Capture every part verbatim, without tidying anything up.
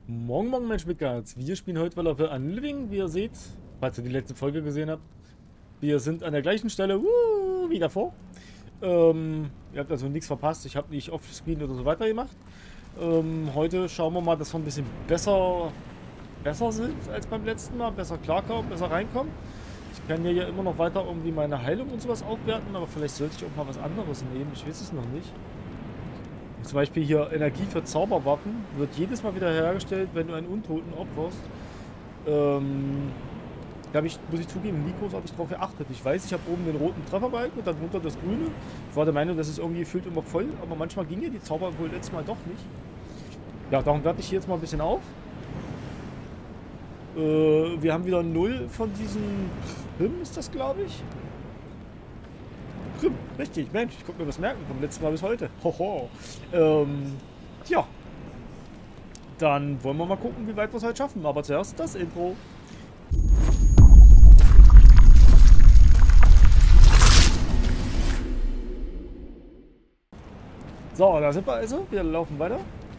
Morgen, morgen, Mensch mit Geiz. Wir spielen heute Valorant Unliving, wie ihr seht, falls ihr die letzte Folge gesehen habt. Wir sind an der gleichen Stelle wuh, wie davor. Ähm, ihr habt also nichts verpasst. Ich habe nicht Offscreen oder so weitergemacht. Ähm, heute schauen wir mal, dass wir ein bisschen besser, besser sind als beim letzten Mal. Besser klarkommen, besser reinkommen. Ich kann ja immer noch weiter irgendwie meine Heilung und sowas aufwerten, aber vielleicht sollte ich auch mal was anderes nehmen. Ich weiß es noch nicht. Zum Beispiel hier Energie für Zauberwaffen wird jedes Mal wieder hergestellt, wenn du einen Untoten opferst. Ähm, da habe ich, muss ich zugeben, nie großartig drauf geachtet. Ich weiß, ich habe oben den roten Trefferbalken und darunter das grüne. Ich war der Meinung, das ist irgendwie gefühlt immer voll, aber manchmal ging ja die Zauber wohl letztes Mal doch nicht. Ja, darum werde ich hier jetzt mal ein bisschen auf. Äh, wir haben wieder null von diesen Prim, ist das, glaube ich. Richtig, Mensch, ich konnte mir was merken vom letzten Mal bis heute. Hoho. Ähm, tja. Dann wollen wir mal gucken, wie weit wir es heute schaffen. Aber zuerst das Intro. So, da sind wir also. Wir laufen weiter.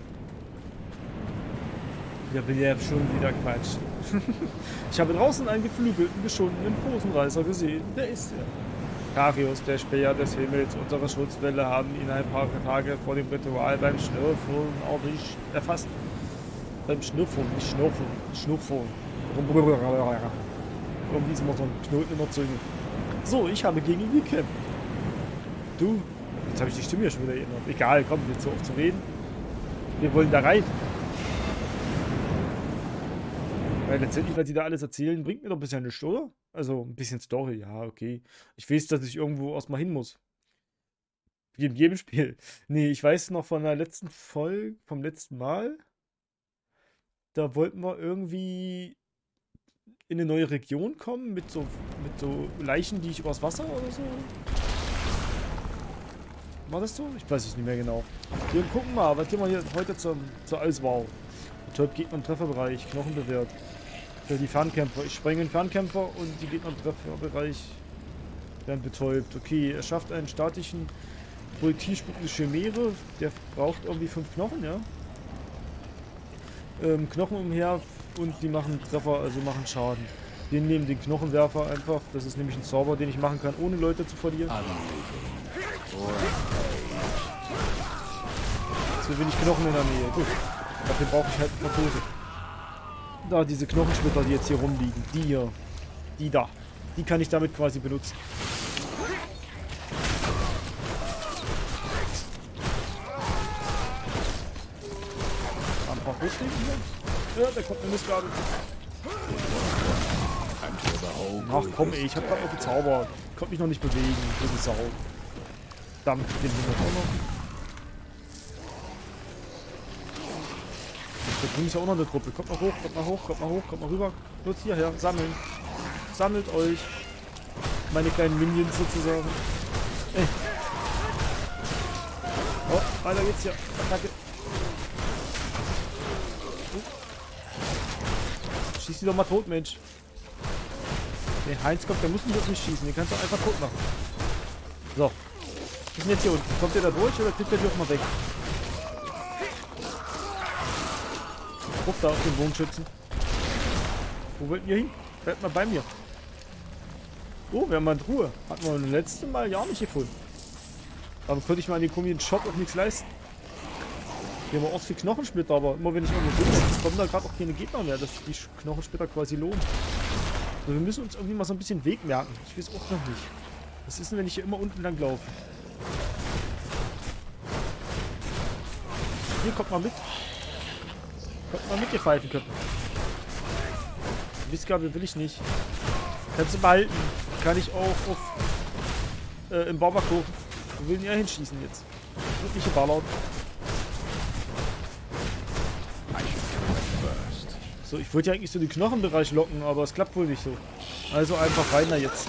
Ja, will ja schon wieder Quatsch. Ich habe draußen einen geflügelten, geschundenen Posenreißer gesehen. Der ist er. Karius, der Späher des Himmels, unsere Schutzwelle, haben ihn ein paar Tage vor dem Ritual beim Schnürfeln ordentlich erfasst. Beim Schnürfeln, nicht Schnürfeln, Schnurfeln. Irgendwie ist immer so ein Knoten in der Zunge. So, ich habe gegen ihn gekämpft. Du, jetzt habe ich die Stimme ja schon wieder erinnert. Egal, komm, nicht so oft zu reden. Wir wollen da rein. Weil letztendlich, was die da alles erzählen, bringt mir doch ein bisschen nichts, oder? Also ein bisschen Story, ja, okay. Ich weiß, dass ich irgendwo erstmal hin muss. Wie in jedem Spiel. Nee, ich weiß noch von der letzten Folge, vom letzten Mal. Da wollten wir irgendwie in eine neue Region kommen mit so, mit so Leichen, die ich übers Wasser oder so. War das so? Ich weiß es nicht mehr genau. Wir gucken mal, was gehen wir hier heute zum, zur Auswahl. Betäubt Gegner im Trefferbereich, Knochen bewährt. Für die Fernkämpfer. Ich sprenge den Fernkämpfer und die Gegner im Trefferbereich werden betäubt. Okay, er schafft einen statischen projektilspuckende Chimäre. Der braucht irgendwie fünf Knochen, ja. Ähm, Knochen umher und die machen Treffer, also machen Schaden. Wir nehmen den Knochenwerfer einfach. Das ist nämlich ein Zauber, den ich machen kann, ohne Leute zu verlieren. Zu wenig Knochen in der Nähe. Gut. Dafür brauche ich halt ein paar Tote. Da, diese Knochensplitter, die jetzt hier rumliegen. Die hier. Die da. Die kann ich damit quasi benutzen. Ein paar Hochstehen hier. Ja, da kommt eine Mistgabel. Ach komm ey, ich hab grad noch gezaubert. Ich konnte mich noch nicht bewegen. Blöde Sau. Verdammt, den sind wir auch noch. Da drüben ist ja auch noch eine Gruppe. Kommt mal hoch, kommt mal hoch, kommt mal hoch, kommt mal rüber. Los hierher, sammeln. Sammelt euch. Meine kleinen Minions sozusagen. Ey. Oh, weiter geht's hier. Attacke. Oh. Schieß die doch mal tot, Mensch. Nee, Heinz kommt, der muss mich jetzt nicht schießen. Den kannst du einfach tot machen. So. Was ist denn jetzt hier unten? Kommt der da durch oder kriegt der die auch mal weg? Guck da auf den Bogenschützen. Wo wollten ihr hin? Bleibt mal bei mir. Oh, wir haben mal eine Truhe. Hatten wir beim letzten Mal ja nicht gefunden. Aber konnte ich mal an den komischen Shop auch nichts leisten. Hier haben wir auch viel Knochensplitter, aber immer wenn ich irgendwo bin, kommen da gerade auch keine Gegner mehr, dass die Knochensplitter quasi lohnen. Also wir müssen uns irgendwie mal so ein bisschen Weg merken. Ich weiß auch noch nicht. Was ist denn, wenn ich hier immer unten lang laufe? Hier, kommt mal mit. Kommt mal mit, ihr Pfeifenköpfe. Mistgabel will ich nicht. Kannst du behalten. Kann ich auch auf, äh, im Baumarkt hoch. Wo will denn ihr hinschießen jetzt? Wird nicht geballert. So, ich wollte ja eigentlich so den Knochenbereich locken, aber es klappt wohl nicht so. Also einfach rein da jetzt.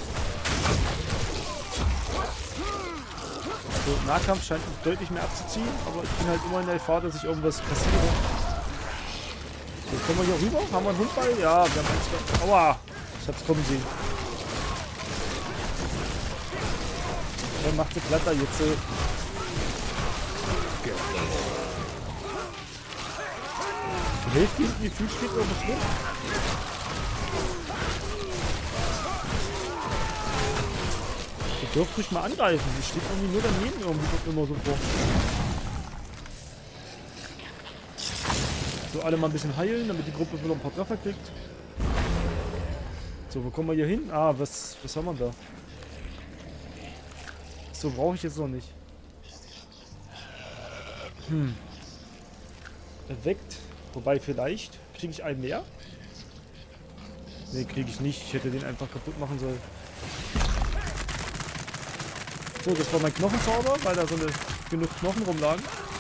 So, Nahkampf scheint deutlich mehr abzuziehen, aber ich bin halt immer in der Gefahr, dass ich irgendwas kassiere. So, kommen wir hier rüber? Haben wir einen Hundball? Ja, wir haben eins. Aua! Ich hab's kommen sehen. Dann macht sie Platter jetzt. Äh Die Hälfte hinten gefühlt steht irgendwas rum. Ihr dürft mich mal angreifen. Die steht irgendwie nur daneben irgendwie, kommt immer so vor. So, alle mal ein bisschen heilen, damit die Gruppe wieder ein paar Treffer kriegt. So, wo kommen wir hier hin? Ah, was, was haben wir da? So, brauche ich jetzt noch nicht. Hm. Erweckt. Wobei, vielleicht kriege ich einen mehr. Ne, kriege ich nicht. Ich hätte den einfach kaputt machen sollen. So, das war mein Knochenzauber, weil da so eine, genug Knochen rumlagen.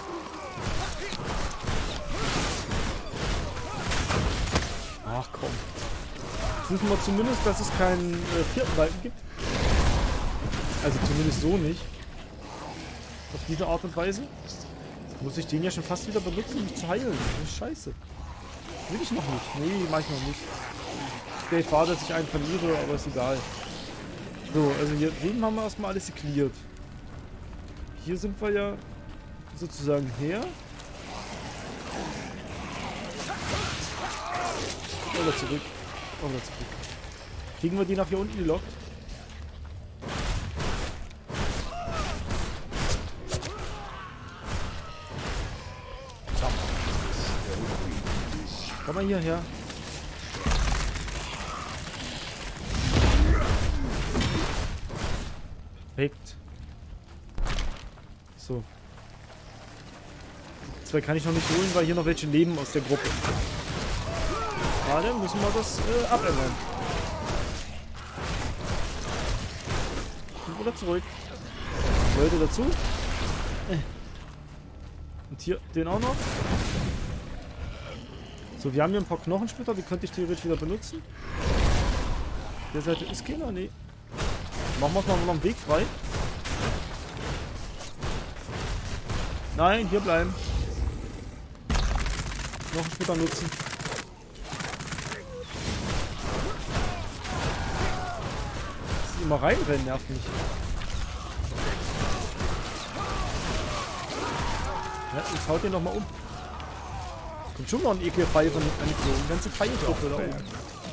Ach komm. Jetzt wissen wir zumindest, dass es keinen äh, vierten Balken gibt. Also zumindest so nicht. Auf diese Art und Weise. Jetzt muss ich den ja schon fast wieder benutzen, um mich zu heilen. Das ist scheiße. Will ich noch nicht. Nee, mach ich noch nicht. Vielleicht war, dass ich einen verliere, aber ist egal. So, also hier drüben haben wir erstmal alles geklärt. Hier sind wir ja sozusagen her. Oder zurück. Oder zurück. Kriegen wir die nach hier unten gelockt? Komm mal hierher. Perfekt. So. Zwei kann ich noch nicht holen, weil hier noch welche leben aus der Gruppe. Gerade müssen wir das äh, abändern. Oder zurück. Leute dazu. Und hier den auch noch. So, wir haben hier ein paar Knochensplitter, die könnte ich theoretisch wieder benutzen. Der Seite ist keiner, nee. Machen wir mal noch einen Weg frei. Nein, hier bleiben. Knochensplitter nutzen. Das immer reinrennen, nervt mich. Ja, jetzt haut den doch mal um. Kommt schon noch ein ekliger Pfeil von angeflogen. Eine ganze Pfeiltruppe da oben.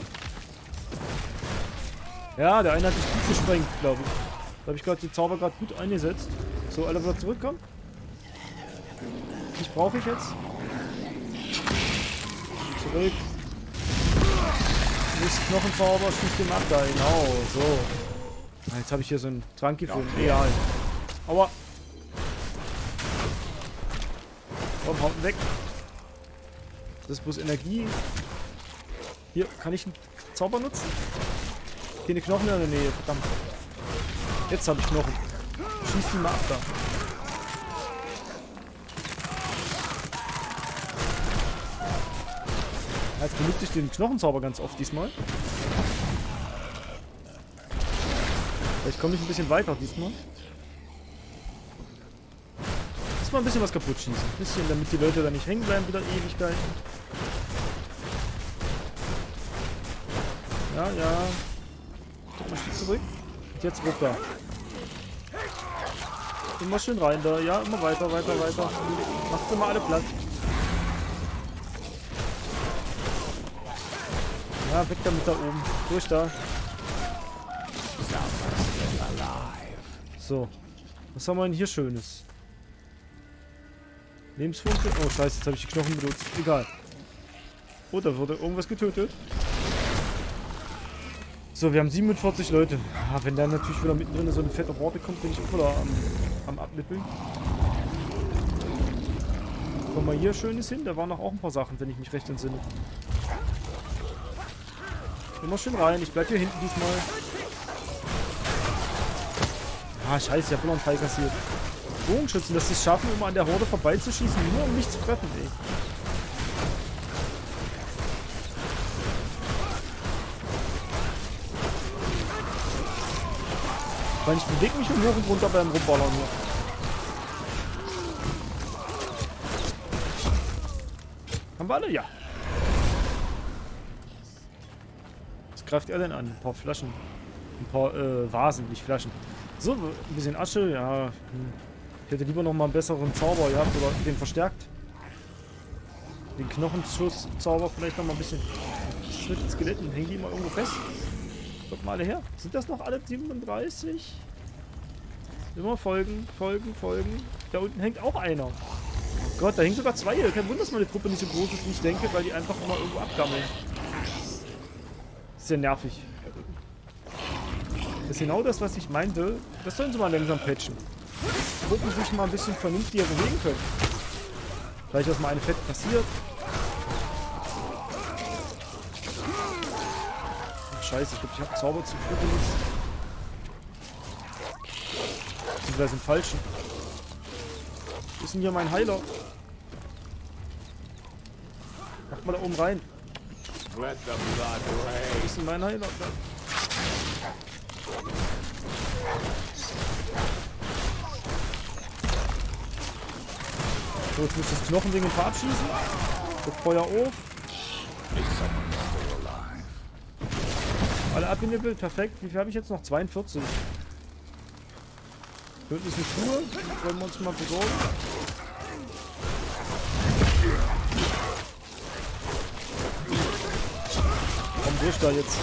Ja, der eine hat sich gut gesprengt, glaube ich. Da habe ich gerade die Zauber gerade gut eingesetzt. So, alle wieder zurückkommen. Das brauche ich jetzt. Zurück. Nicht Knochenzauber, schießt den ab da. Genau, so. Ah, jetzt habe ich hier so einen Trank gefunden. Egal. Aua. Komm, haut ihn weg. Das ist bloß Energie. Hier, kann ich einen Zauber nutzen? Keine Knochen in der Nähe, verdammt. Jetzt habe ich Knochen. Schieß die mal ab da. Ja, jetzt benutze ich den Knochenzauber ganz oft diesmal. Vielleicht komme ich ein bisschen weiter diesmal. Mal ein bisschen was kaputt schießen. Ein bisschen, damit die Leute da nicht hängen bleiben, wieder Ewigkeiten. Ja, ja. Guck mal, Stück zurück. Und jetzt runter. Immer schön rein da. Ja, immer weiter, weiter, weiter. Macht sie mal alle platt. Ja, weg damit da oben. Durch da. So. Was haben wir denn hier Schönes? Lebensfunke. Oh scheiße, jetzt habe ich die Knochen benutzt. Egal. Oh, da wurde irgendwas getötet. So, wir haben siebenundvierzig Leute. Ah, wenn da natürlich wieder mittendrin so eine fette Horde kommt, bin ich auch wieder am, am Abnippeln. Kommen wir hier Schönes hin. Da waren noch auch ein paar Sachen, wenn ich mich recht entsinne. Immer schön rein. Ich bleib hier hinten diesmal. Ah, scheiße, ich habe noch einen Pfeil kassiert. Bogenschützen, dass sie es schaffen, um an der Horde vorbeizuschießen, nur um mich zu treffen, ey. Weil ich bewege mich hoch und runter beim Rumballern hier. Haben wir alle? Ja. Was greift er denn an? Ein paar Flaschen. Ein paar äh, Vasen, nicht Flaschen. So, ein bisschen Asche, ja. Hm. Ich hätte lieber noch mal einen besseren Zauber gehabt oder den verstärkt. Den Knochenschuss-Zauber vielleicht noch mal ein bisschen. Was ist mit den Skeletten? Hängen die mal irgendwo fest? Kommt mal alle her. Sind das noch alle siebenunddreißig? Immer folgen, folgen, folgen. Da unten hängt auch einer. Oh Gott, da hängen sogar zwei. Kein Wunder, dass meine Truppe nicht so groß ist, wie ich denke, weil die einfach immer irgendwo abgammeln. Sehr nervig. Das ist genau das, was ich meinte. Das sollen sie mal langsam patchen. Truppen sich mal ein bisschen vernünftiger bewegen können. Vielleicht, dass mal eine Fett passiert. Ach, scheiße, ich glaube, ich habe Zauber zu früh benutzt. Beziehungsweise den falschen. Wo ist denn hier mein Heiler? Mach mal da oben rein. Wo ist denn mein Heiler? Da. So, jetzt muss das Knochending ein paar abschießen. Das Feuer auf. Alle abgenippelt, perfekt. Wie viel habe ich jetzt noch? zweiundvierzig. Hinten ist eine Truhe. Wollen wir uns mal besorgen. Komm durch da jetzt.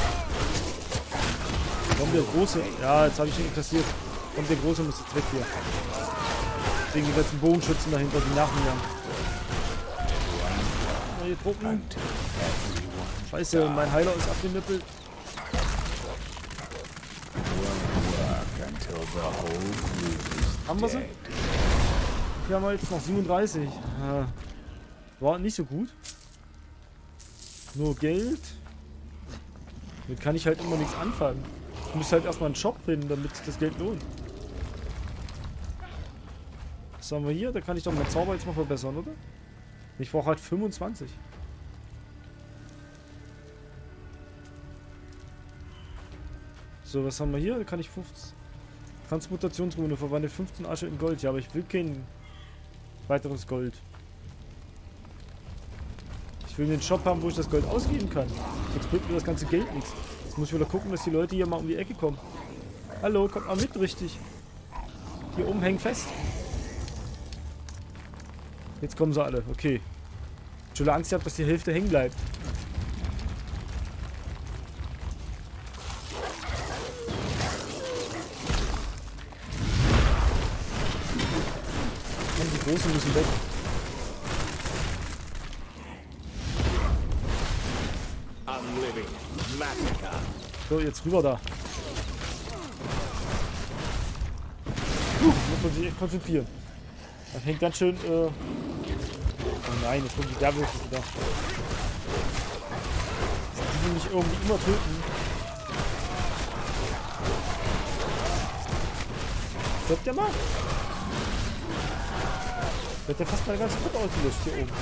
Komm, der Große. Ja, jetzt habe ich ihn kassiert. Komm, der Große muss jetzt weg hier. Wegen die ganzen Bogenschützen dahinter, die nach mir haben. Neue Truppen. Scheiße, mein Heiler ist abgenippelt. Haben wir sie? Wir haben jetzt noch siebenunddreißig. War nicht so gut. Nur Geld. Damit kann ich halt immer nichts anfangen. Ich muss halt erstmal einen Shop finden, damit sich das Geld lohnt. Was haben wir hier? Da kann ich doch meinen Zauber jetzt mal verbessern, oder? Ich brauche halt fünfundzwanzig. So, was haben wir hier? Da kann ich fünfzehn. Transmutationsrune verwandelt fünfzehn Asche in Gold. Ja, aber ich will kein weiteres Gold. Ich will den Shop haben, wo ich das Gold ausgeben kann. Jetzt bringt mir das ganze Geld nichts. Jetzt muss ich wieder gucken, dass die Leute hier mal um die Ecke kommen. Hallo, kommt mal mit, richtig. Hier oben hängen fest. Jetzt kommen sie alle, okay. Ich habe Angst gehabt, dass die Hälfte hängen bleibt. Und die Großen müssen weg. So, jetzt rüber da. Puh, muss man sich echt konzentrieren. Das hängt ganz schön, äh... oh nein, jetzt kommt die Werwölfe wieder. Die will mich irgendwie immer töten. Stirbt der mal? Wird der fast meine ganze Truppe ausgelöscht hier oben.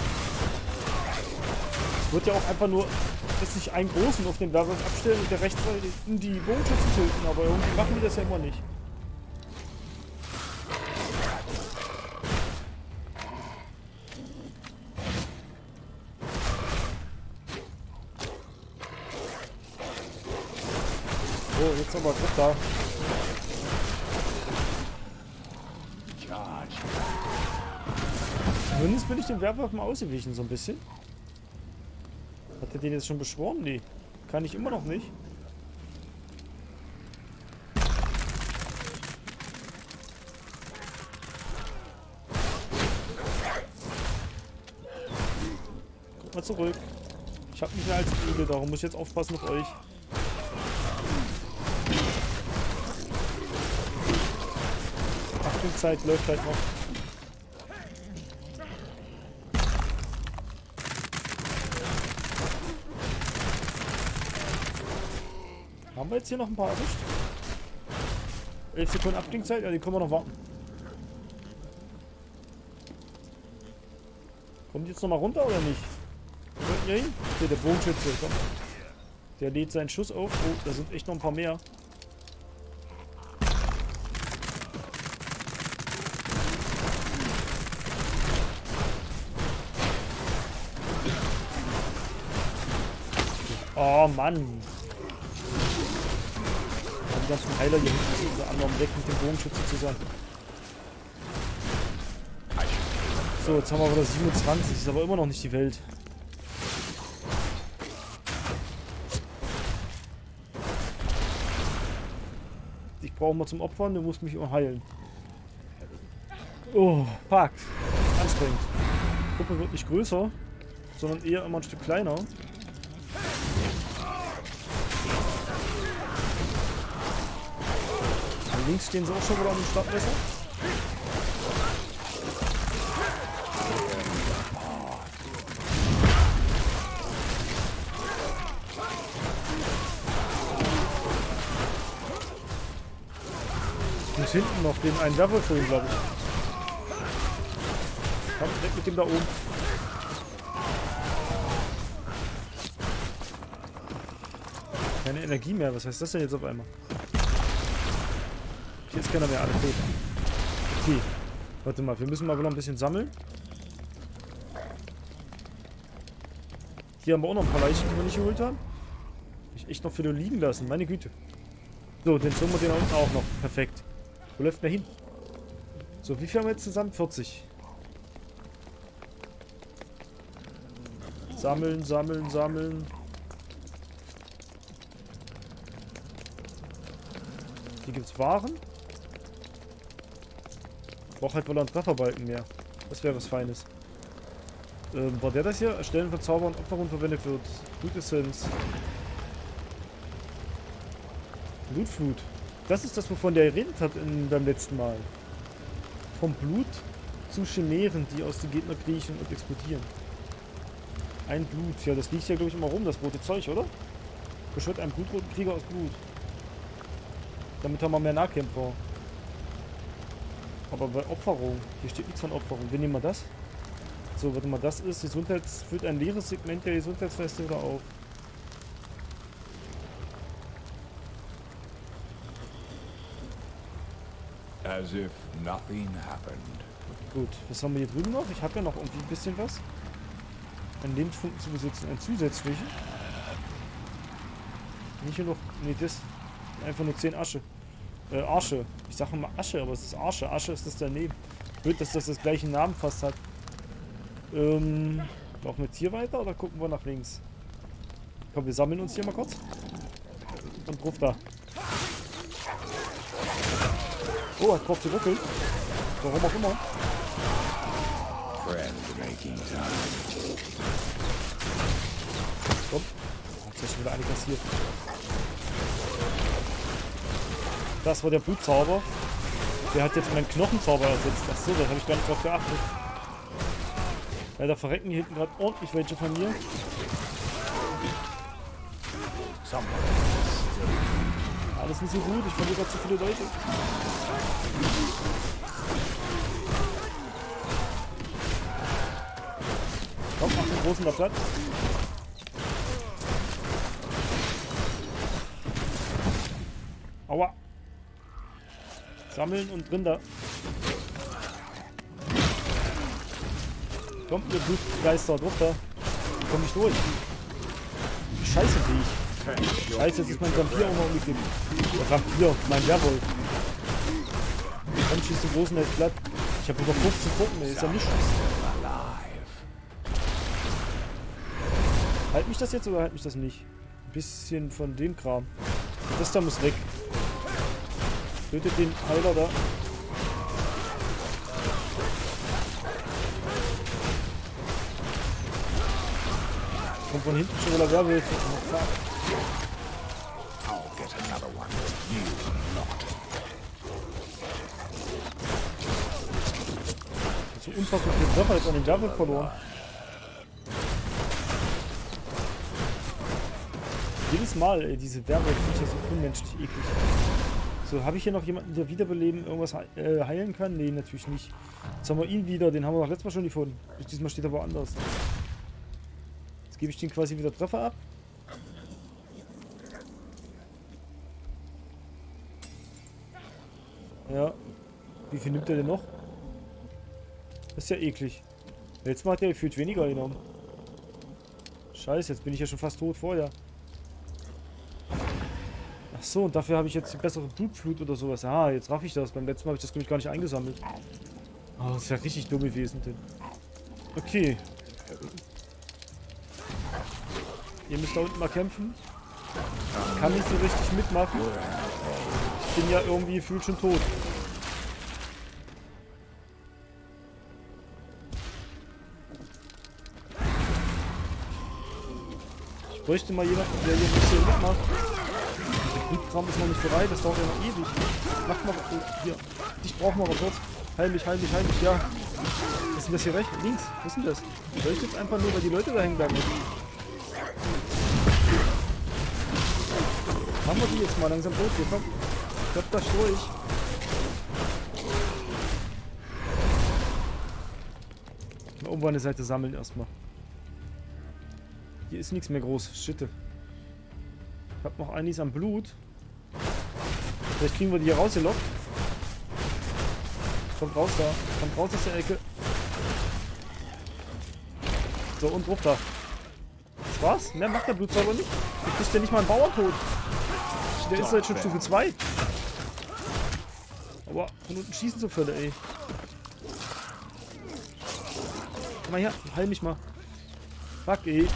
Es wird ja auch einfach nur, dass sich einen Großen auf den Werwolf abstellen und der rechts in die Bogenschützen töten, aber irgendwie machen die das ja immer nicht. So, jetzt aber Druck da. Zumindest bin ich dem Werwolf mal ausgewichen, so ein bisschen. Hat er den jetzt schon beschworen? Nee. Kann ich immer noch nicht. Guck mal zurück. Ich habe nicht mehr als viele, darum muss ich jetzt aufpassen auf euch. Zeit läuft halt noch. Haben wir jetzt hier noch ein paar erwischt? elf Sekunden Abklingzeit? Ja, die können wir noch warten. Kommt die jetzt noch mal runter oder nicht? Hier hin? Hier, der Bogenschütze. Komm. Der lädt seinen Schuss auf. Oh, da sind echt noch ein paar mehr. Oh Mann. Die ganzen Heiler hier hinten, unter anderem weg mit dem Bogenschützen zusammen. So, jetzt haben wir wieder siebenundzwanzig. Ist aber immer noch nicht die Welt. Ich brauche mal zum Opfern, du musst mich immer heilen. Oh, fuck. Anstrengend. Die Gruppe wird nicht größer, sondern eher immer ein Stück kleiner. Links stehen sie auch schon wieder an dem Stadtmesser. Ich muss hinten noch den einen Werwolf holen, glaube ich. Komm, weg mit dem da oben. Keine Energie mehr, was heißt das denn jetzt auf einmal? Hier ist keiner mehr, alle tot. Okay, warte mal, wir müssen mal wieder ein bisschen sammeln. Hier haben wir auch noch ein paar Leichen, die wir nicht geholt haben. Ich echt noch für den liegen lassen, meine Güte. So, den zogen wir den da unten auch noch. Perfekt. Wo läuft der hin? So, wie viel haben wir jetzt zusammen? vierzig. Sammeln, sammeln, sammeln. Hier gibt es Waren. Ich brauche halt wohl einen Trefferbalken mehr. Das wäre was Feines. Ähm, war der das hier? Erstellen von Zauber und Opferung verwendet wird. Blutessenz. Blutflut. Das ist das, wovon der geredet hat in, beim letzten Mal. Vom Blut zu Chimären, die aus den Gegner kriechen und explodieren. Ein Blut. Ja, das liegt ja, glaube ich, immer rum, das rote Zeug, oder? Beschwört einen blutroten Krieger aus Blut. Damit haben wir mehr Nahkämpfer. Aber bei Opferung, hier steht nichts von Opferung. Wir nehmen mal das. So, warte mal, das ist Gesundheits... Füllt ein leeres Segment der Gesundheitsleiste wieder auf. As if nothing happened. Gut, was haben wir hier drüben noch? Ich habe ja noch irgendwie ein bisschen was. Ein Lebensfunken zu besitzen, ein zusätzlichen. Nicht hier noch... Nee, das... Einfach nur zehn Asche. Äh, Arsche. Ich sage immer Asche, aber es ist Arsche. Asche ist das daneben. Blöd, dass das das gleichen Namen fast hat. Ähm, laufen wir jetzt hier weiter oder gucken wir nach links? Komm, wir sammeln uns hier mal kurz. Und ruf da. Oh, hat drauf geruckelt. Warum auch immer. Komm. Jetzt ist schon wieder eine kassiert. Das war der Blutzauber. Der hat jetzt meinen Knochenzauber ersetzt. Achso, da habe ich gar nicht drauf geachtet. Leider verrecken hier hinten gerade ordentlich welche von mir. Alles nicht so gut, ich verliere gerade zu viele Leute. Komm, mach den großen da platt. Aua. Sammeln und Rinder. Kommt ihr Blutgeister, durch da. Ich komm nicht durch. Scheiße, wie ich. Scheiße, jetzt ist mein Vampir auch noch umgekippt. Der Vampir, mein Werwolf. Komm, schießt den großen jetzt platt. Ich habe über fünfzehn Truppen, ey. Ist ja nichts. Halt mich das jetzt oder halt mich das nicht? Ein bisschen von dem Kram. Das da muss weg. Tötet den Heiler da. Kommt von hinten schon wieder Werwolf. So unfassbar viel Treffer jetzt an den Werwolf verloren. Jedes Mal, ey, diese Werwolf ist ja so unmenschlich eklig. So, habe ich hier noch jemanden, der wiederbeleben irgendwas äh, heilen kann? Nee, natürlich nicht. Jetzt haben wir ihn wieder, den haben wir auch letztes Mal schon gefunden. Diesmal steht er woanders. Jetzt gebe ich den quasi wieder Treffer ab. Ja. Wie viel nimmt er denn noch? Das ist ja eklig. Letztes Mal hat er gefühlt weniger genommen. Scheiße, jetzt bin ich ja schon fast tot vorher. Ach so, und dafür habe ich jetzt die bessere Blutflut oder sowas. Ah, jetzt raff ich das. Beim letzten Mal habe ich das, glaube ich, gar nicht eingesammelt. Oh, das ist ja richtig dumm gewesen. Denn. Okay. Ihr müsst da unten mal kämpfen. Ich kann nicht so richtig mitmachen. Ich bin ja irgendwie gefühlt schon tot. Ich bräuchte mal jemanden, der hier ein bisschen mitmacht. Der Blutkram ist noch nicht bereit, das dauert ja noch ewig. Mach mal, oh, hier. Dich brauchen wir aber kurz. Heil mich, heil mich, heil mich, ja. Was ist denn das hier rechts? Links? Was ist denn das? Leuchtet jetzt einfach nur, weil die Leute da hängen bleiben. Machen wir die jetzt mal langsam durch. Hier, komm. Ich glaub, da durch. Mal irgendwo an der Seite sammeln erstmal. Hier ist nichts mehr groß. Shit. Ich hab noch einiges am Blut. Vielleicht kriegen wir die hier rausgelockt. Kommt raus da. Kommt raus aus der Ecke. So, und drauf da. Das war's? Mehr macht der Blutzauber nicht. Der kriegt ja nicht mal einen Bauer tot. Der ist jetzt schon Stufe zwei. Aber von unten schießen so Völle, ey. Komm mal her, heil mich mal. Fuck, ey.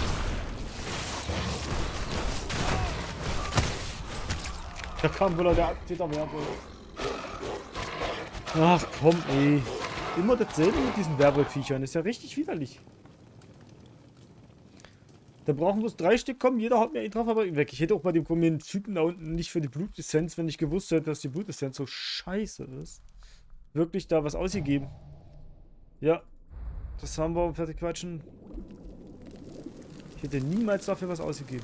Da kam wohl der Täter-Werwolf. Ach komm, ey. Immer dasselbe mit diesen Werwolf-Viechern. Ist ja richtig widerlich. Da brauchen bloß drei Stück kommen. Jeder haut mir einen drauf, aber weg. Ich hätte auch bei dem kommenden Typen da unten nicht für die Blutessenz, wenn ich gewusst hätte, dass die Blutessenz so scheiße ist, wirklich da was ausgegeben. Ja. Das haben wir fertig quatschen. Ich hätte niemals dafür was ausgegeben.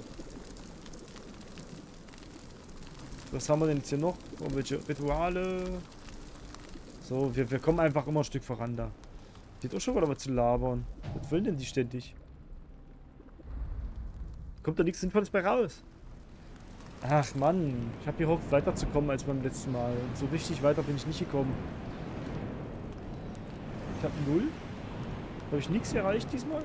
Was haben wir denn jetzt hier noch? Irgendwelche Rituale. So, wir, wir kommen einfach immer ein Stück voran da. Geht auch schon wieder was zu labern. Was wollen denn die ständig? Kommt da nichts Sinnvolles bei raus. Ach Mann, ich habe gehofft weiterzukommen als beim letzten Mal. Und so richtig weiter bin ich nicht gekommen. Ich habe null. Habe ich nichts erreicht diesmal?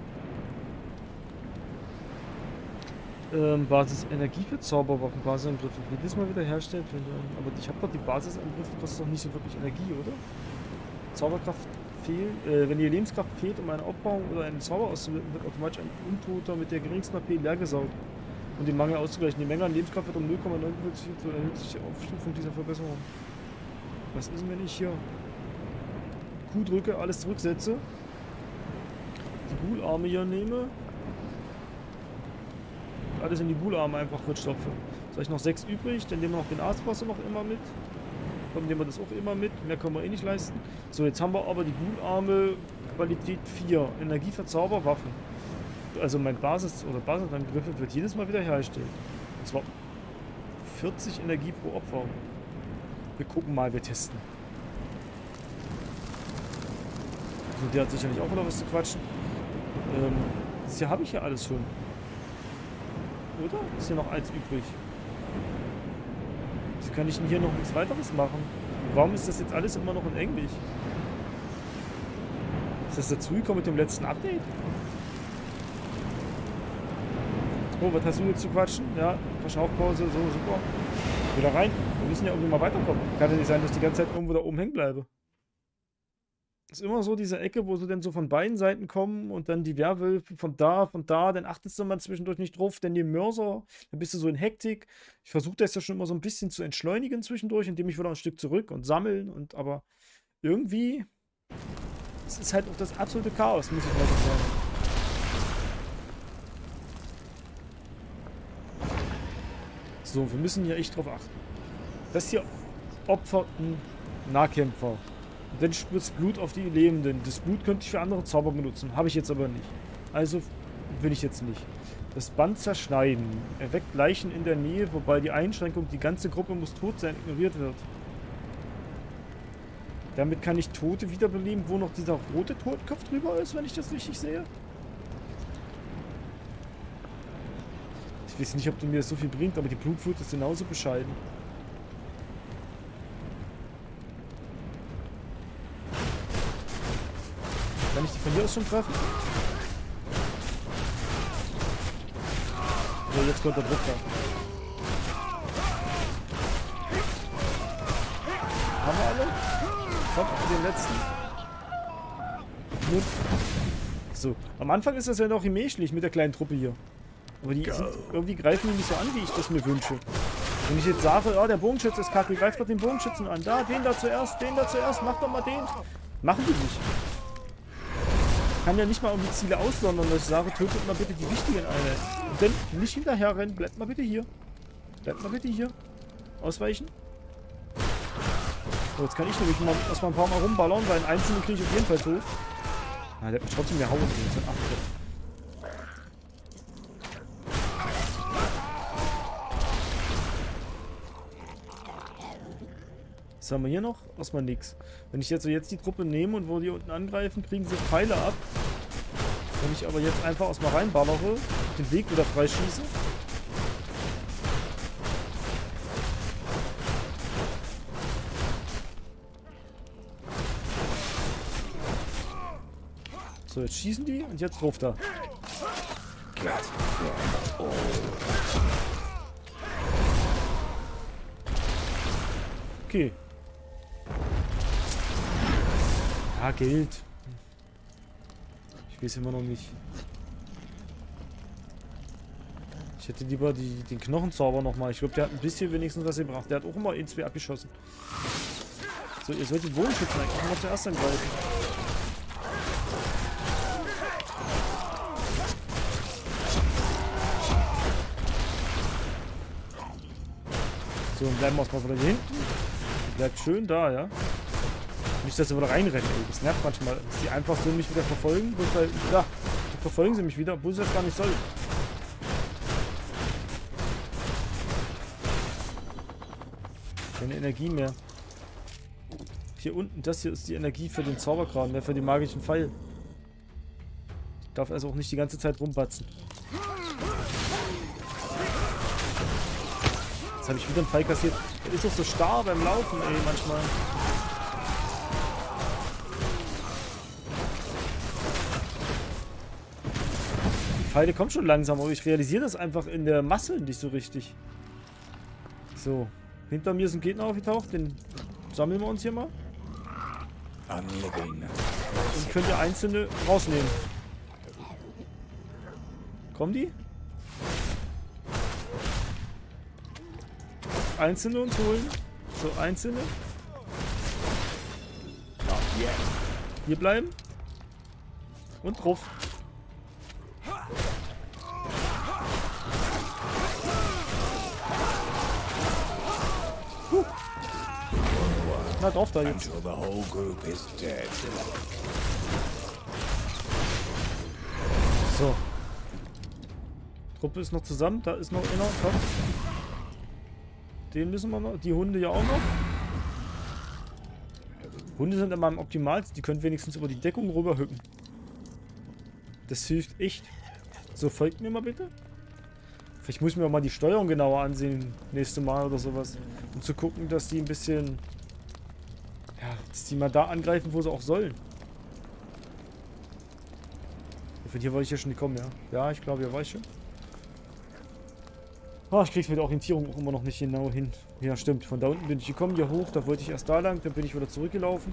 Ähm, Basis Energie für Zauberwaffen, Basisangriffe. Jedes Mal wieder herstellt. Aber ich habe doch die Basisangriffe, kostet doch nicht so wirklich Energie, oder? Zauberkraft fehlt. Äh, wenn die Lebenskraft fehlt, um eine Aufbauung oder einen Zauber auszuwirken, wird automatisch ein Untoter mit der geringsten A P leergesaugt. Um den Mangel auszugleichen. Die Menge an Lebenskraft wird um null Komma neun reduziert, so erhöht sich die Aufstufung dieser Verbesserung. Was ist denn, wenn ich hier Q drücke, alles zurücksetze? Die Ghoul-Arme hier nehme. Alles in die Ghoul-Arme einfach Wirtstopfe. Jetzt habe ich noch sechs übrig, dann nehmen wir noch den Aaswasser noch immer mit. Dann nehmen wir das auch immer mit. Mehr können wir eh nicht leisten. So, jetzt haben wir aber die Ghoul-Arme Qualität vier. Energie für Zauberwaffen. Also mein Basis- oder Basisangriffe wird jedes Mal wieder hergestellt. Und zwar vierzig Energie pro Opfer. Wir gucken mal, wir testen. So, der hat sicherlich auch wieder was zu quatschen. Ähm, das hier habe ich ja alles schon. Oder? Ist hier noch eins übrig? Wieso kann ich denn hier noch nichts weiteres machen? Warum ist das jetzt alles immer noch in Englisch? Ist das dazugekommen mit dem letzten Update? Oh, was hast du jetzt zu quatschen? Ja, Verschnaufpause, so, super. Wieder rein. Wir müssen ja irgendwie mal weiterkommen. Kann ja nicht sein, dass ich die ganze Zeit irgendwo da oben hängen bleibe. Das ist immer so diese Ecke, wo sie dann so von beiden Seiten kommen und dann die Werwölfe von da, von da, dann achtest du mal zwischendurch nicht drauf, denn die Mörser, dann bist du so in Hektik. Ich versuche das ja schon immer so ein bisschen zu entschleunigen zwischendurch, indem ich wieder ein Stück zurück und sammeln und aber irgendwie, es ist halt auch das absolute Chaos, muss ich mal so sagen. So, wir müssen hier echt drauf achten. Das hier opfert einen Nahkämpfer. Und dann spritzt Blut auf die Lebenden. Das Blut könnte ich für andere Zauber benutzen. Habe ich jetzt aber nicht. Also will ich jetzt nicht. Das Band zerschneiden. Erweckt Leichen in der Nähe, wobei die Einschränkung, die ganze Gruppe muss tot sein, ignoriert wird. Damit kann ich Tote wiederbeleben, wo noch dieser rote Totenkopf drüber ist, wenn ich das richtig sehe. Ich weiß nicht, ob mir das so viel bringt, aber die Blutflut ist genauso bescheiden. Kann ich die von hier aus schon treffen? So, jetzt kommt der Druck da. Haben wir alle? Kommt, den letzten. Nur so, am Anfang ist das ja noch gemächlich mit der kleinen Truppe hier. Aber die sind, irgendwie greifen die nicht so an, wie ich das mir wünsche. Wenn ich jetzt sage, ja, der Bogenschütze ist kacke, greif doch den Bogenschützen an. Da, den da zuerst, den da zuerst, mach doch mal den. Machen die nicht. Ich kann ja nicht mal irgendwie Ziele aussondern, dass ich sage, tötet mal bitte die wichtigen Einheiten. Und dann nicht hinterher rennen, bleibt mal bitte hier. Bleibt mal bitte hier. Ausweichen. So, jetzt kann ich nämlich mal erstmal ein paar Mal rumballern, weil einen einzelnen kriege ich auf jeden Fall tot. Na, der hat mich trotzdem gehauen. So ein Affe. Was haben wir hier noch? Erstmal nix. Wenn ich jetzt so jetzt die Truppe nehme und wo die unten angreifen, kriegen sie Pfeile ab. Wenn ich aber jetzt einfach erstmal reinballere, den Weg wieder freischieße. So, jetzt schießen die und jetzt ruft er. Okay. Ja, Geld. Ich weiß immer noch nicht. Ich hätte lieber die, den Knochenzauber nochmal. Ich glaube, der hat ein bisschen wenigstens was gebracht. Der hat auch immer ein, zwei abgeschossen. So, ihr sollt die Bogenschützen eigentlich immer zuerst angreifen. So, und bleiben wir erstmal wieder hier hinten. Bleibt schön da, ja. Nicht, dass sie wieder reinrennen, ey. Das nervt manchmal. Dass die einfach so mich wieder verfolgen. Weil, ja, verfolgen sie mich wieder, obwohl sie das gar nicht soll. Keine Energie mehr. Hier unten, das hier ist die Energie für den Zauberkran, mehr für den magischen Pfeil. Ich darf also auch nicht die ganze Zeit rumbatzen. Jetzt habe ich wieder einen Pfeil kassiert. Der ist doch so starr beim Laufen, ey, manchmal. Die Pfeile kommen schon langsam, aber ich realisiere das einfach in der Masse nicht so richtig. So. Hinter mir ist ein Gegner aufgetaucht, den sammeln wir uns hier mal. Und könnt ihr einzelne rausnehmen. Kommen die? Einzelne uns holen. So, einzelne. Hier bleiben. Und drauf. Huh. Na drauf da jetzt. So. Truppe ist noch zusammen. Da ist noch einer. Komm. Den müssen wir noch. Die Hunde ja auch noch. Hunde sind immer am optimalsten. Die können wenigstens über die Deckung rüberhüppen. Das hilft echt. So, folgt mir mal bitte. Vielleicht muss ich mir auch mal die Steuerung genauer ansehen. Nächste Mal oder sowas. Um zu gucken, dass die ein bisschen... Ja, dass die mal da angreifen, wo sie auch sollen. Von hier war ich ja schon gekommen, ja. Ja, ich glaube, hier war ich schon. Ah, ich krieg's mit der Orientierung auch immer noch nicht genau hin. Ja, stimmt. Von da unten bin ich gekommen, hier hoch. Da wollte ich erst da lang. Dann bin ich wieder zurückgelaufen.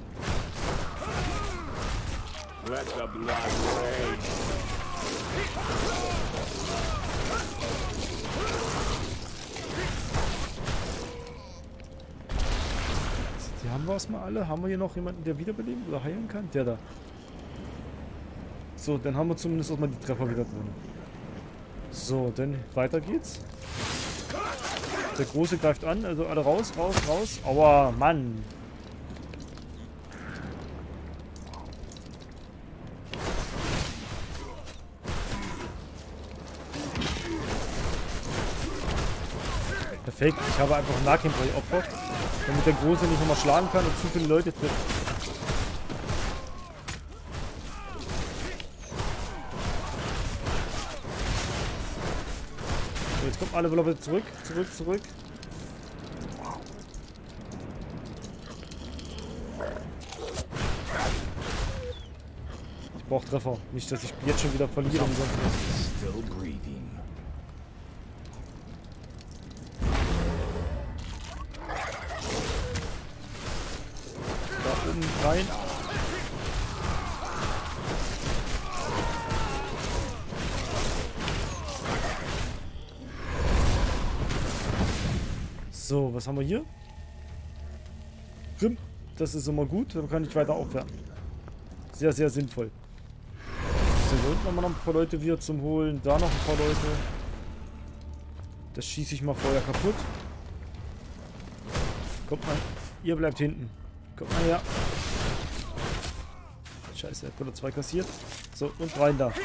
Let the blood rain. Die haben wir erstmal alle. Haben wir hier noch jemanden, der wiederbeleben oder heilen kann? Der da. So, dann haben wir zumindest auch mal die Treffer wieder drin. So, dann weiter geht's. Der Große greift an, also alle raus, raus, raus. Aua, Mann. Perfekt, ich habe einfach einen Nahkämpfer geopfert, damit der Große nicht nochmal schlagen kann und zu viele Leute trifft. So, jetzt kommen alle wieder zurück, zurück, zurück. Ich brauche Treffer, nicht, dass ich jetzt schon wieder verliere und sonst was. Rein. So, was haben wir hier? Grimm. Das ist immer gut. Dann kann ich weiter aufwerten. Sehr, sehr sinnvoll. So, da unten haben wir noch ein paar Leute wieder zum Holen. Da noch ein paar Leute. Das schieße ich mal vorher kaputt. Kommt mal. Ihr bleibt hinten. Kommt mal her. Scheiße, er hat wieder zwei kassiert. So, und rein da.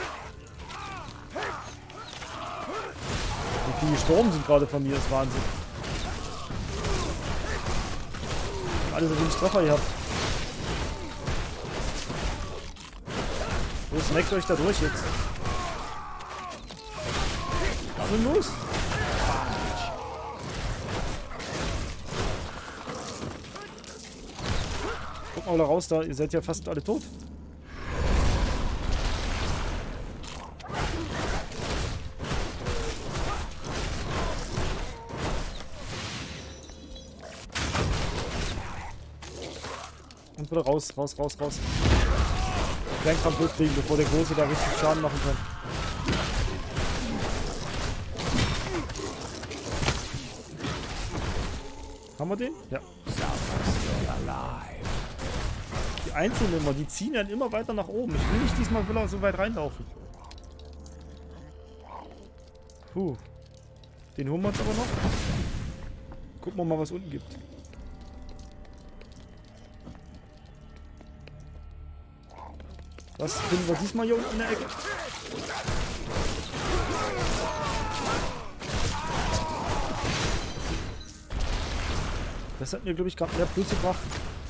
Wie viele gestorben sind gerade von mir, ist Wahnsinn. Alle so wenig Treffer gehabt. Wo snackt euch da durch jetzt? Was ist denn los? Guck mal da raus da, ihr seid ja fast alle tot. Und wieder raus, raus, raus, raus. Kleinkampf durchkriegen, bevor der Große da richtig Schaden machen kann. Haben wir den? Ja. Die Einzelnen immer, die ziehen dann immer weiter nach oben. Ich will nicht diesmal wieder so weit reinlaufen. Puh. Den holen wir uns aber noch. Gucken wir mal, was unten gibt. Was finden wir diesmal hier unten in der Ecke? Das hat mir, glaube ich, gerade mehr Plus gebracht.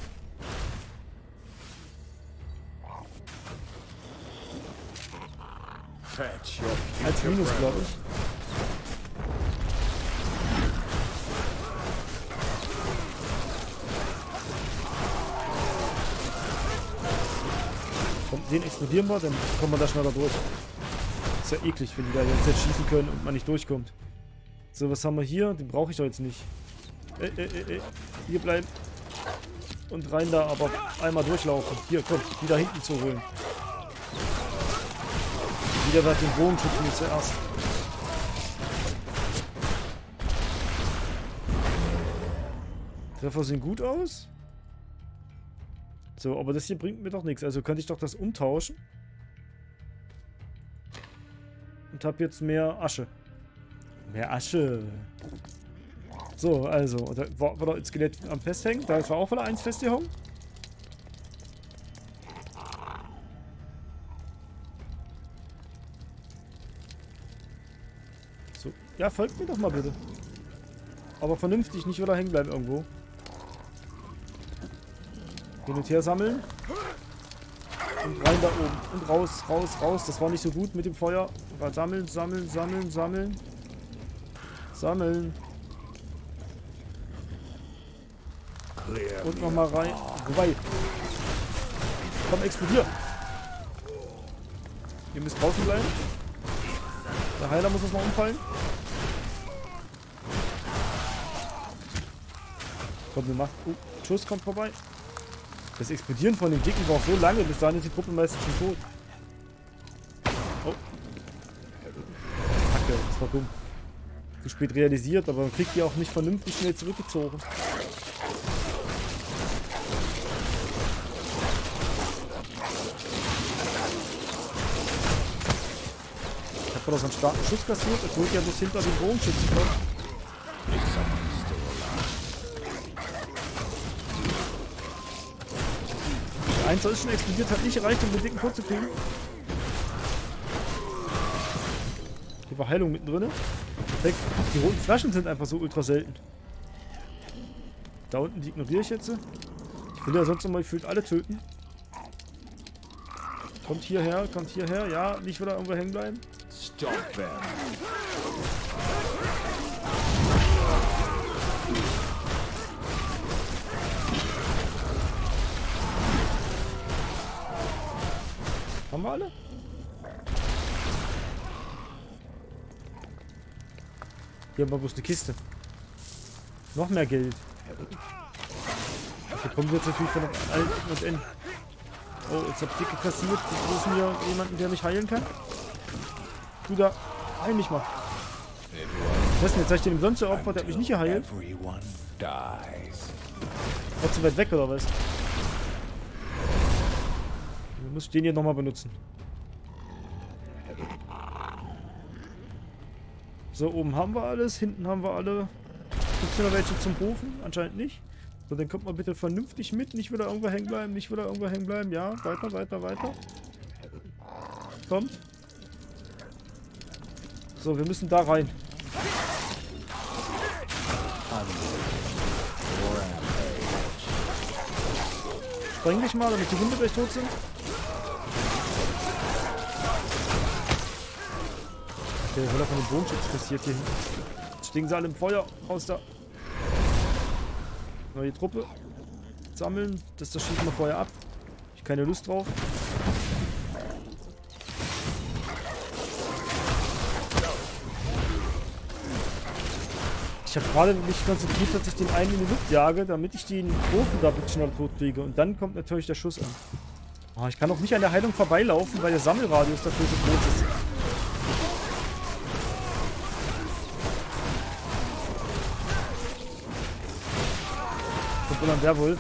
Als Minus, glaube ich. Komm, den explodieren wir, dann kommen wir da schneller durch. Ist ja eklig, wenn die da jetzt, jetzt schießen können und man nicht durchkommt. So, was haben wir hier? Den brauche ich doch jetzt nicht. Ey, ey, ey, ey. Hier bleiben. Und rein da, aber einmal durchlaufen. Hier, komm, die da hinten zu holen. Wieder wird den Bogenschützen mir zuerst. Treffer sehen gut aus. So, aber das hier bringt mir doch nichts. Also könnte ich doch das umtauschen. Und habe jetzt mehr Asche. Mehr Asche. So, also. Da war, war da ein Skelett am Festhängen. Da war auch wieder eins festgehauen. So. Ja, folgt mir doch mal bitte. Aber vernünftig, nicht wieder hängen bleiben irgendwo. Hin und her sammeln. Und rein da oben. Und raus, raus, raus. Das war nicht so gut mit dem Feuer. Aber sammeln, sammeln, sammeln, sammeln. Sammeln. Und nochmal rein. Wobei. Komm, explodier. Ihr müsst draußen bleiben. Der Heiler muss uns mal umfallen. Komm, wir machen. Oh, Schuss kommt vorbei. Das Explodieren von den Dicken braucht so lange, bis dahin ist die Gruppe meistens schon tot. Oh. Kacke, das war dumm. Zu spät realisiert, aber man kriegt die auch nicht vernünftig schnell zurückgezogen. Ich hab doch so einen starken Schuss kassiert, obwohl ich ja bis hinter den Bogenschützen komme. Eins ist schon explodiert, hat nicht gereicht, um den Dicken tot zu kriegen. Hier war Heilung mittendrin. Perfekt. Die roten Flaschen sind einfach so ultra selten. Da unten, die ignoriere ich jetzt. Ich will ja sonst noch mal gefühlt alle töten. Kommt hierher, kommt hierher. Ja, nicht wieder irgendwo hängen bleiben. Stop them. Haben wir alle? Hier haben wir bloß eine Kiste. Noch mehr Geld. Hier kommen wir jetzt natürlich von allen Ecken und Enden. Oh, jetzt hab ich dicke kassiert. Wir müssen hier jemanden, der mich heilen kann. Du da, heil mich mal. It was Was denn, jetzt habe ich den umsonst so aufgebaut, der hat mich nicht geheilt. Everyone dies. War zu weit weg, oder was? Dann muss ich den hier nochmal benutzen. So, oben haben wir alles, hinten haben wir alle. Gibt es noch welche zum Rufen? Anscheinend nicht. So, dann kommt mal bitte vernünftig mit. Nicht wieder irgendwo hängen bleiben, nicht wieder irgendwo hängen bleiben. Ja, weiter, weiter, weiter. Kommt. So, wir müssen da rein. Spreng dich mal, damit die Hunde gleich tot sind. Der Höller von dem Bogenschutz passiert hier. Jetzt stehen sie alle im Feuer. Raus da. Neue Truppe. Sammeln. Das, das schießen wir vorher ab. Ich habe keine Lust drauf. Ich habe gerade mich konzentriert, dass ich den einen in die Luft jage, damit ich den Profen da ein bisschen schneller tot kriege. Und dann kommt natürlich der Schuss an. Oh, ich kann auch nicht an der Heilung vorbeilaufen, weil der Sammelradius dafür so groß ist. Kommt wohl ein Werwolf.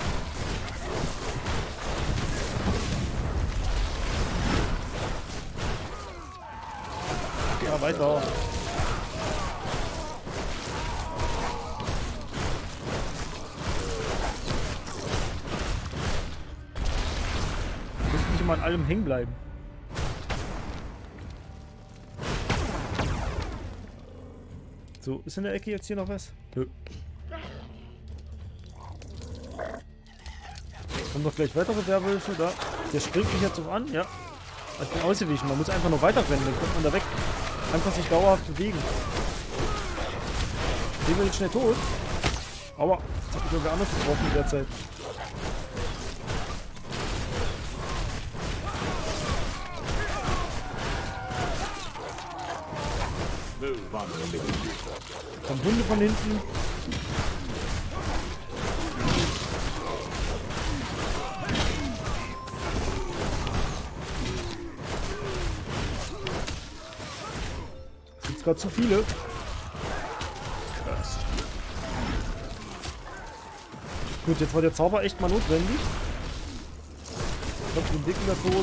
Ja, weiter. An allem hängen bleiben. So, ist in der Ecke jetzt hier noch was? Nö. Kommen noch gleich weitere Werwölfe da. Der springt mich jetzt so an, ja. Ich bin ausgewichen, man muss einfach nur weiter rennen, dann kommt man da weg. Einfach sich dauerhaft bewegen. Den wir jetzt schnell tot. Aua, jetzt hab ich irgendwer anders getroffen in der Zeit. Kommen Hunde von hinten. Das sind gerade zu viele. Gut, jetzt war der Zauber echt mal notwendig. Ich glaube, den Dicken da tot.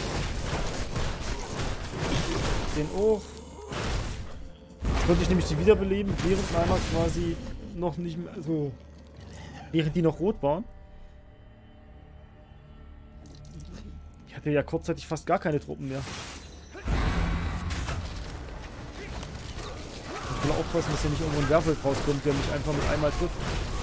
Den auch. Konnte ich nämlich die wiederbeleben, während meiner quasi noch nicht mehr, also während die noch rot waren. Ich hatte ja kurzzeitig fast gar keine Truppen mehr. Ich will aufpassen, dass hier nicht irgendwo ein Werwolf rauskommt, der mich einfach mit einmal trifft.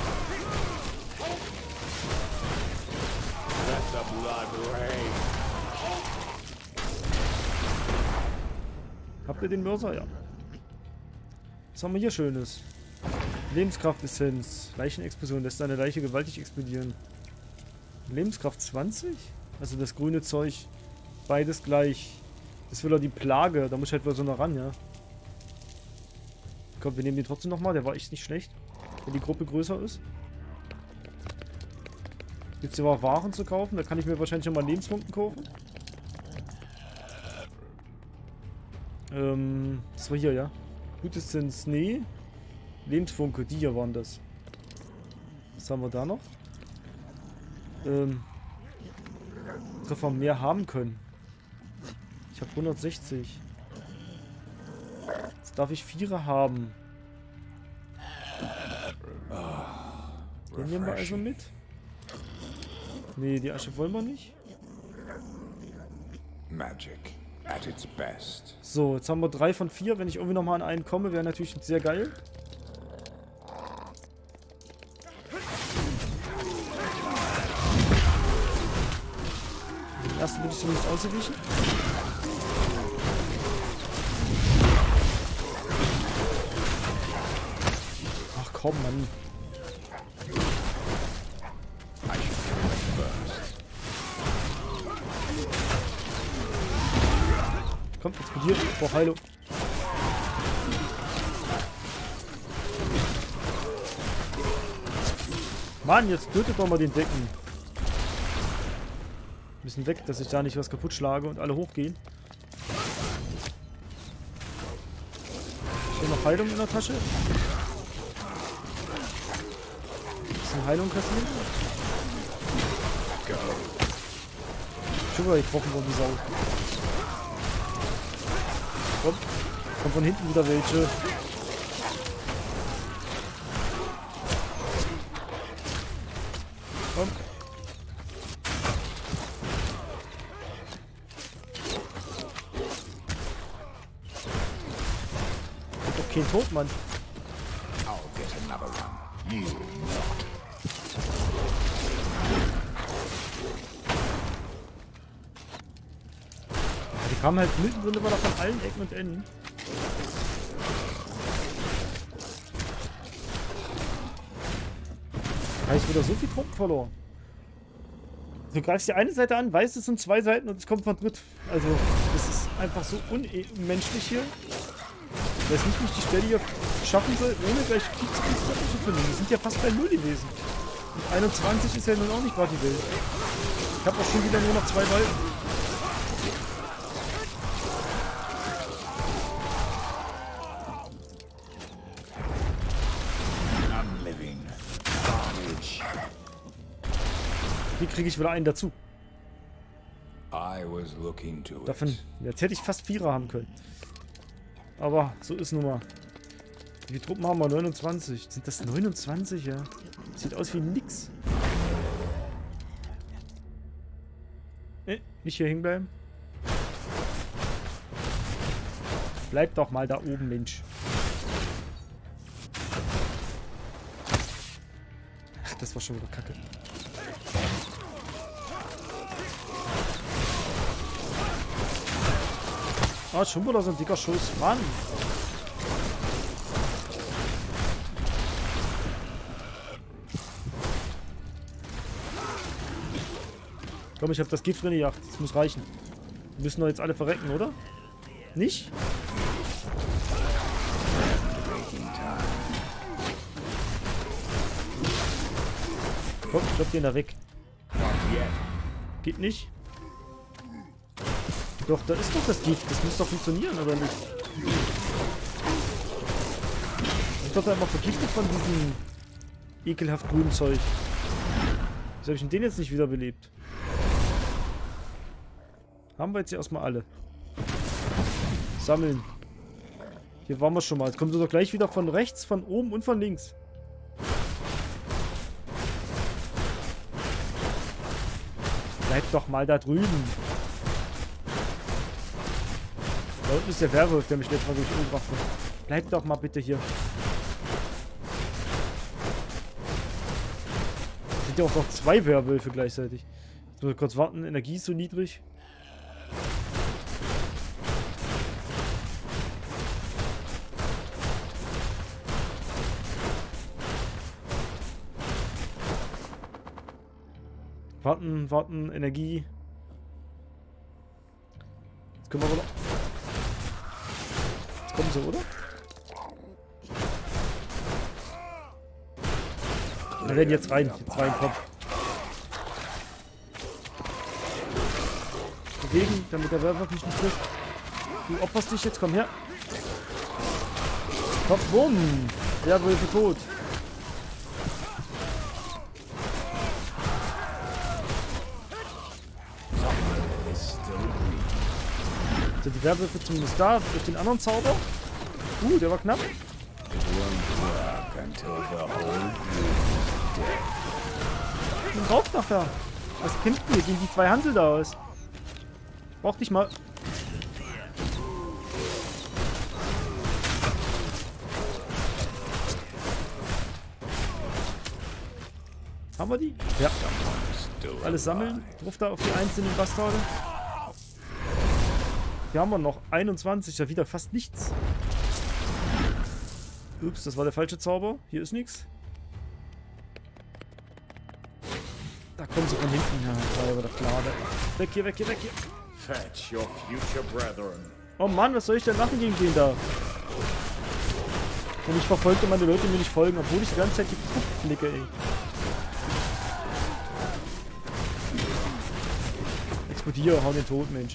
Habt ihr den Mörser? Ja. Was haben wir hier Schönes? Lebenskraft-Essenz. Leichenexplosion. Lässt eine Leiche gewaltig explodieren. Lebenskraft zwanzig? Also das grüne Zeug. Beides gleich. Das will er die Plage. Da muss ich halt wieder so nah ran, ja. Komm, wir nehmen den trotzdem nochmal. Der war echt nicht schlecht. Wenn die Gruppe größer ist. Gibt es hier auch Waren zu kaufen? Da kann ich mir wahrscheinlich nochmal Lebenspunkte kaufen. Ähm, das war hier, ja. Gutes sind Schnee. Lebensfunke, die hier waren das. Was haben wir da noch? Ähm. Treffer mehr haben können. Ich habe hundertsechzig. Jetzt darf ich Vierer haben. Den nehmen wir also mit. Nee, die Asche wollen wir nicht. Magic at its best. So, jetzt haben wir drei von vier. Wenn ich irgendwie nochmal an einen komme, wäre natürlich sehr geil. Den ersten bin ich zumindest ausgewichen. Ach komm, Mann. Kommt, explodiert. Ich brauche Heilung. Mann, jetzt tötet doch mal den Decken. Wir müssen weg, dass ich da nicht was kaputt schlage und alle hochgehen. Ich habe noch Heilung in der Tasche. Bisschen Heilung kassieren. Schon mal getroffen worden, die Sau. Komm. Kommt von hinten wieder welche. Komm. Gibt doch kein Tod, Mann. I'll get another one. You not. Die kamen halt mittendrin immer noch von allen Ecken und Enden. Da habe ich wieder so viel Truppen verloren. Du greifst die eine Seite an, weißt, es sind zwei Seiten und es kommt von dritt. Also, das ist einfach so unmenschlich hier. Ich weiß nicht, wie ich die Stelle hier schaffen soll, ohne gleich viel zu viel Truppen zu finden. Die sind ja fast bei Null gewesen. Und einundzwanzig ist ja nun auch nicht gerade die Welt. Ich habe auch schon wieder nur noch zwei Balken. Hier kriege ich wieder einen dazu. I was looking to Davon, it. jetzt hätte ich fast Vierer haben können. Aber so ist nun mal. Wie viele Truppen haben wir? neunundzwanzig. Sind das neunundzwanzig, ja? Sieht aus wie nix. Eh, nicht hier hängen bleiben. Bleib doch mal da oben, Mensch. Ach, das war schon wieder Kacke. Ah, schon wieder so ein dicker Schuss. Mann. Komm, ich habe das Gift drin gejagt. Das muss reichen. Wir müssen doch jetzt alle verrecken, oder? Nicht? Komm, stopp den da weg. Geht nicht. Doch, da ist doch das Gift. Das muss doch funktionieren, oder nicht? Ich bin doch einfach vergiftet von diesem ekelhaft grünen Zeug. Wieso habe ich denn den jetzt nicht wiederbelebt? Haben wir jetzt hier erstmal alle. Sammeln. Hier waren wir schon mal. Jetzt kommen sie doch gleich wieder von rechts, von oben und von links. Bleib doch mal da drüben. Da unten ist der Werwolf, der mich letztes Mal durchumgebracht hat. Bleib doch mal bitte hier. Es sind ja auch noch zwei Werwölfe gleichzeitig. Jetzt muss ich kurz warten. Energie ist so niedrig. Warten, warten, Energie. Jetzt können wir wieder... Jetzt kommen sie, oder? Wir werden jetzt rein. Jetzt rein, komm. Bewegen, damit der Werwolf mich nicht trifft. Du opferst dich jetzt, komm her. Komm, bumm. Werwölfe tot. So, die Werwölfe zumindest da, durch den anderen Zauber. Uh, der war knapp. Man braucht noch da. Was kämpft ihr gegen die zwei Hansel da aus? Brauch dich mal. Haben wir die? Ja. Alles sammeln. Drauf da auf die einzelnen Bastarde. Hier haben wir noch einundzwanzig, ja wieder fast nichts. Ups, das war der falsche Zauber. Hier ist nichts. Da kommen sie von hinten. Ja, das war ja doch klar. Weg hier, weg hier, weg hier. Fetch your future brethren. Oh Mann, was soll ich denn machen gegen den da? Und ich verfolge meine Leute mir nicht folgen, obwohl ich die ganze Zeit die Puppe flicke, ey. Explodiere, hau den tot, Mensch.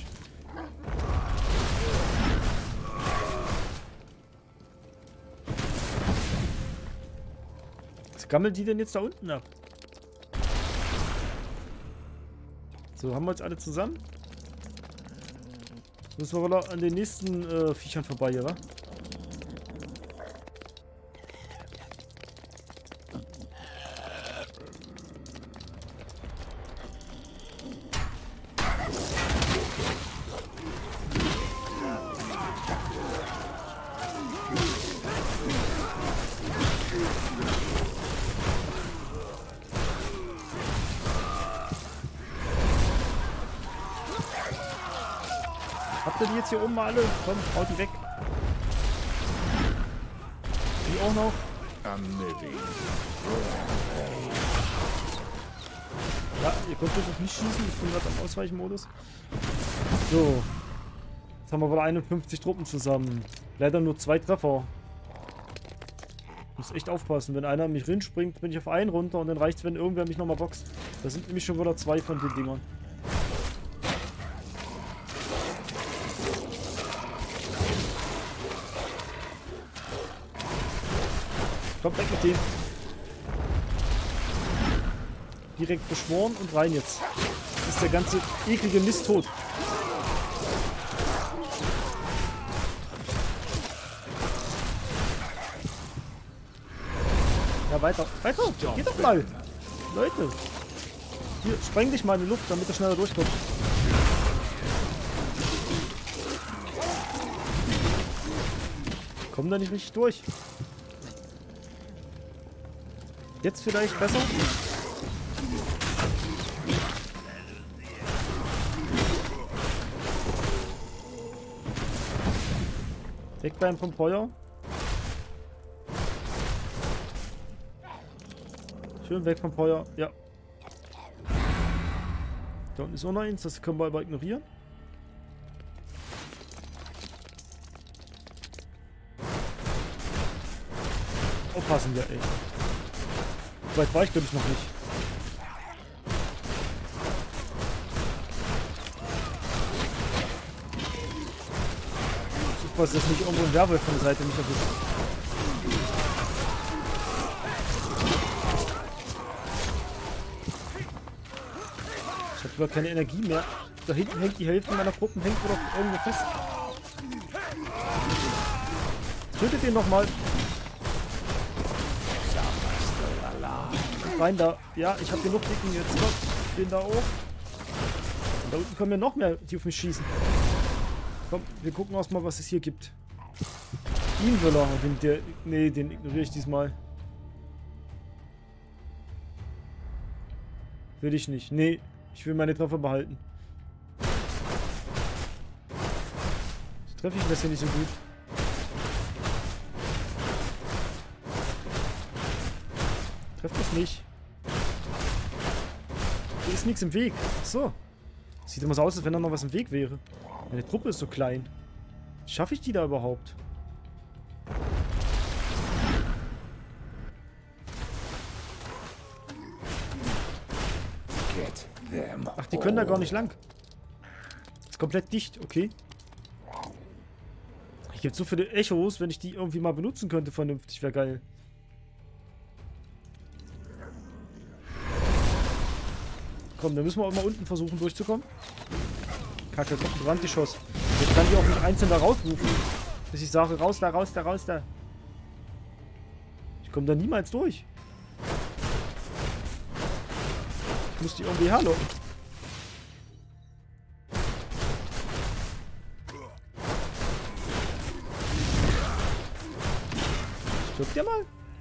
Was gammeln die denn jetzt da unten ab? So, haben wir jetzt alle zusammen? Müssen wir wohl an den nächsten äh, Viechern vorbei, hier, wa? Habt ihr die jetzt hier oben mal alle? Komm, haut die weg. Die auch noch. I'm living. Ja, ihr könnt jetzt auf mich schießen. Ich bin gerade am Ausweichmodus. So. Jetzt haben wir wohl einundfünfzig Truppen zusammen. Leider nur zwei Treffer. Muss echt aufpassen. Wenn einer an mich rinspringt, bin ich auf einen runter und dann reicht es, wenn irgendwer mich nochmal boxt. Da sind nämlich schon wieder zwei von den Dingern. Kommt weg mit dem. Direkt beschworen und rein jetzt. Das ist der ganze eklige Mist tot. Ja, weiter. Weiter. Geht doch mal. Leute. Hier, spreng dich mal in die Luft, damit er schneller durchkommt. Kommen da nicht richtig durch. Jetzt vielleicht besser? Wegbleiben vom Feuer. Schön weg vom Feuer. Ja. Da unten ist auch noch eins. Das können wir aber ignorieren. Aufpassen wir, ey. So weit war ich, glaube ich, noch nicht. Ich weiß, dass nicht irgendwo ein Werwolf von der Seite nicht erwischt. Ich habe überhaupt keine Energie mehr. Da hinten hängt die Hälfte meiner Truppen, hängt wohl doch irgendwo fest. Tötet den nochmal. Rein da. Ja, ich habe genug Dicken jetzt. Komm, den da auch. Und da unten kommen ja noch mehr, die auf mich schießen. Komm, wir gucken erstmal, was es hier gibt. Ihn will er. Den, der, nee, den ignoriere ich diesmal. Will ich nicht. Nee, ich will meine Treffer behalten. Das treffe ich das hier nicht so gut. Trefft es nicht. Hier ist nichts im Weg. So. Sieht immer so aus, als wenn da noch was im Weg wäre. Meine Truppe ist so klein. Schaffe ich die da überhaupt? Ach, die können da gar nicht lang. Ist komplett dicht, okay. Ich gibt so viele Echos, wenn ich die irgendwie mal benutzen könnte vernünftig, wäre geil. Komm, dann müssen wir auch mal unten versuchen durchzukommen. Kacke, kommt ein Brandgeschoss. Jetzt kann ich auch nicht einzeln da rausrufen. Bis ich sage, raus da, raus da, raus da. Ich komme da niemals durch. Ich muss die irgendwie herlocken. Stirbt der mal?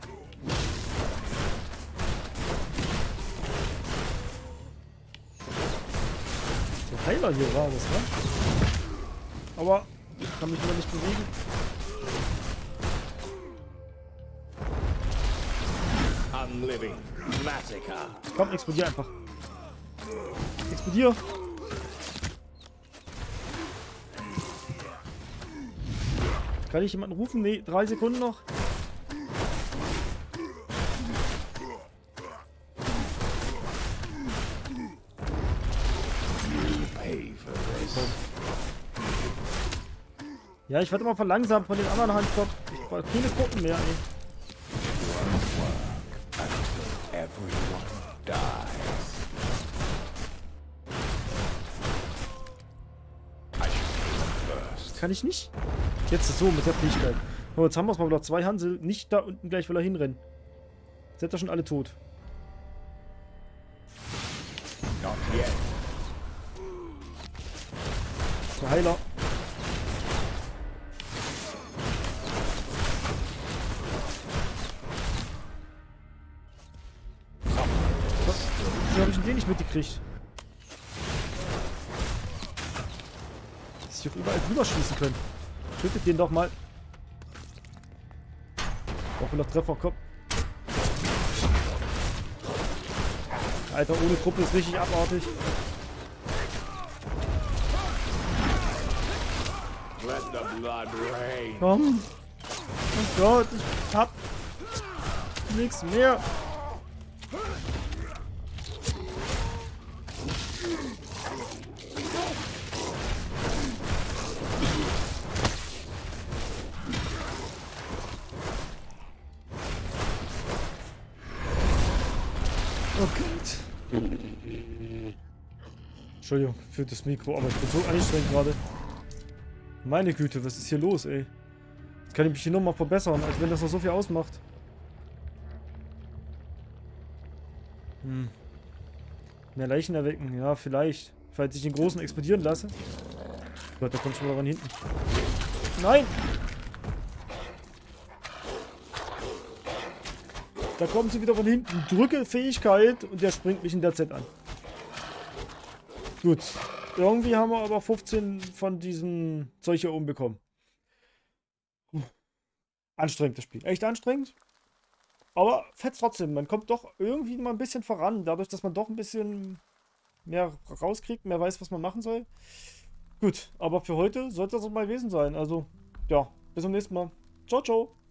Der Heiler hier war das, ne? Aber ich kann mich immer nicht bewegen. I'm living. Massacre. Komm, explodier einfach. Explodier. Kann ich jemanden rufen? Nee, drei Sekunden noch. Ja, ich werde immer verlangsamt von den anderen Handstock. Ich brauche keine Gruppen mehr, ey. Everyone dies. I should kill them first. Kann ich nicht? Jetzt ist so mit der Fähigkeit. Oh, jetzt haben wir es mal wieder. Zwei Hansel. Nicht da unten gleich, weil er hinrennen. Jetzt sind da schon alle tot. Not yet. Der Heiler. Wieso habe ich den nicht mitgekriegt? Dass ich auch überall drüber schießen können. Tötet den doch mal. Auch wenn noch Treffer kommt. Alter, ohne Truppe ist richtig abartig. Let the blood rain. Komm. Oh Gott, ich hab nichts mehr. Oh Gott. Entschuldigung für das Mikro, aber ich bin so anstrengend gerade. Meine Güte, was ist hier los, ey? Jetzt kann ich mich hier nochmal verbessern, als wenn das noch so viel ausmacht. Hm. Mehr Leichen erwecken, ja, vielleicht. Falls ich den Großen explodieren lasse. Gott, da kommt schon mal von hinten. Nein! Da kommen sie wieder von hinten. Drücke Fähigkeit und der springt mich in der Zeit an. Gut. Irgendwie haben wir aber fünfzehn von diesen Zeug hier oben bekommen. Anstrengend das Spiel. Echt anstrengend. Aber fett trotzdem. Man kommt doch irgendwie mal ein bisschen voran. Dadurch, dass man doch ein bisschen mehr rauskriegt, mehr weiß, was man machen soll. Gut. Aber für heute sollte das auch mal gewesen sein. Also, ja. Bis zum nächsten Mal. Ciao, ciao.